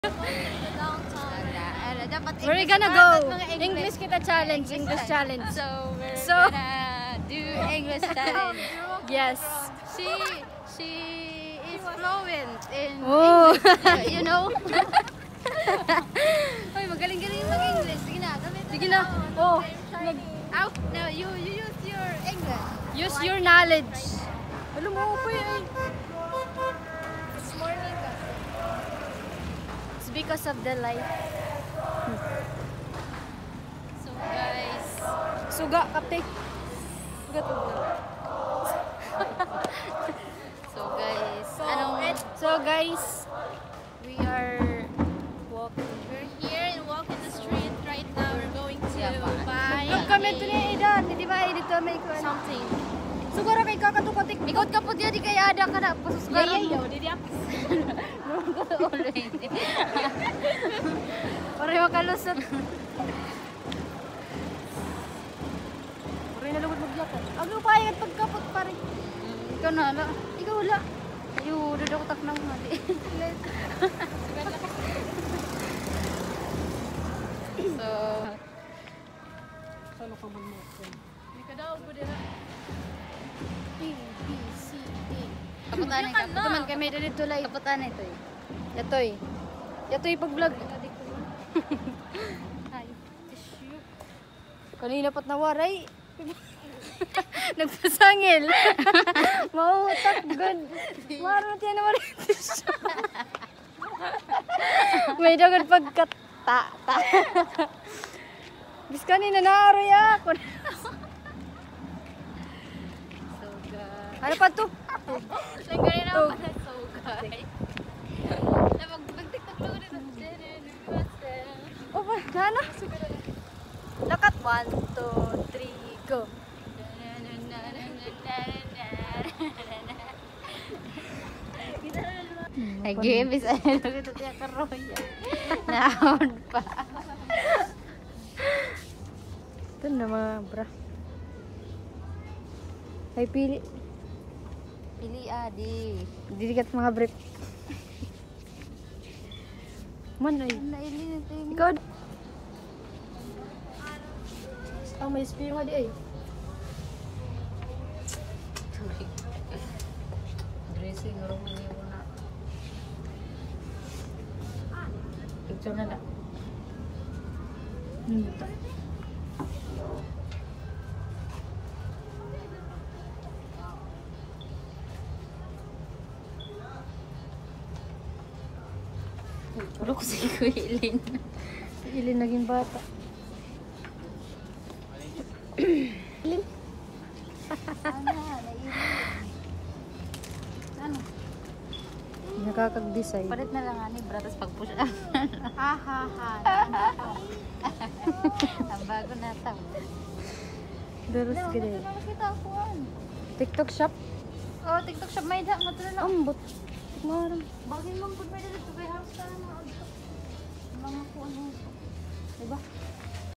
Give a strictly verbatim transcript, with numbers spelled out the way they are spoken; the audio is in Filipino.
We're gonna go English kita challenge, English challenge. So we're So gonna do English challenge. yes. She she is fluent in Oh. English, you know. Hoy, magaling-galing mag-English. Sige na, gamit. Sige na. Oh, Out. No, you you use your English. use your knowledge. Alam mo po eh. This morning kasi. It's because of the light. So guys, Suga kapte. Suga to. so guys, So, ano? so guys, we are walking. We're here and walk in the street right now. We're going to Yeah, buy Nung kami ito niya Idan, di ba dito may kuwan. something. Sugara kay kakatukotik. Ikot ka po diyan di kaya ada ka na pasusgaran Yeah, yeah, mo. Di ako. Pare makalusot. Pare nalugod magyakot. Ang upayag at pagkapot pare. Ikaw na, ala. Ikaw wala. Ayo, dada ko tak nang mali. So, Sano ka man mo? hindi ka daw po dira. B, B, C, D. Kaputan ka. Tuman kami dito live. Kaputan ito eh. Yatoy. Yatoy pag-vlog. Ay, tissue. Kanina pat nawaray. Nagpasangil. Mautak good. Maro tiyan naman ito siya. May dagan pagkata. Ta. Bis kanina naaroy ako. So, guys. Ano pa to? Nagkaroon na ako na so, guys. Mag-tiktok lang ulit. Oh, ba? Gana? Lakat. One, two, three, go. Ay, gibis. Ay, ito tiyak karoya. Naon pa. Ito na mga bra. Ay, pili. Pili adi. Dilikat mga brief. Man, ay. Nailin ito yung... Ikaw. Ang may spear nga di ay. Dressing room ni mo na. Picture na na. Hmm. Puro ko si Kuilin. Si Ilin naging bata. Ilin. Ano? Nailin. Ano? Nakakag-design. Palit na lang ani, bra, tapos pag-push up. Ha ha ha. Ang bago na ito. Daros Ano, gede. ito na makita ako. TikTok shop. Oh, TikTok shop may dak na ito na lang. Ambot. Marang. Bagay mong pag may dala ito kay house ka na. Mga kuwan mo. Diba?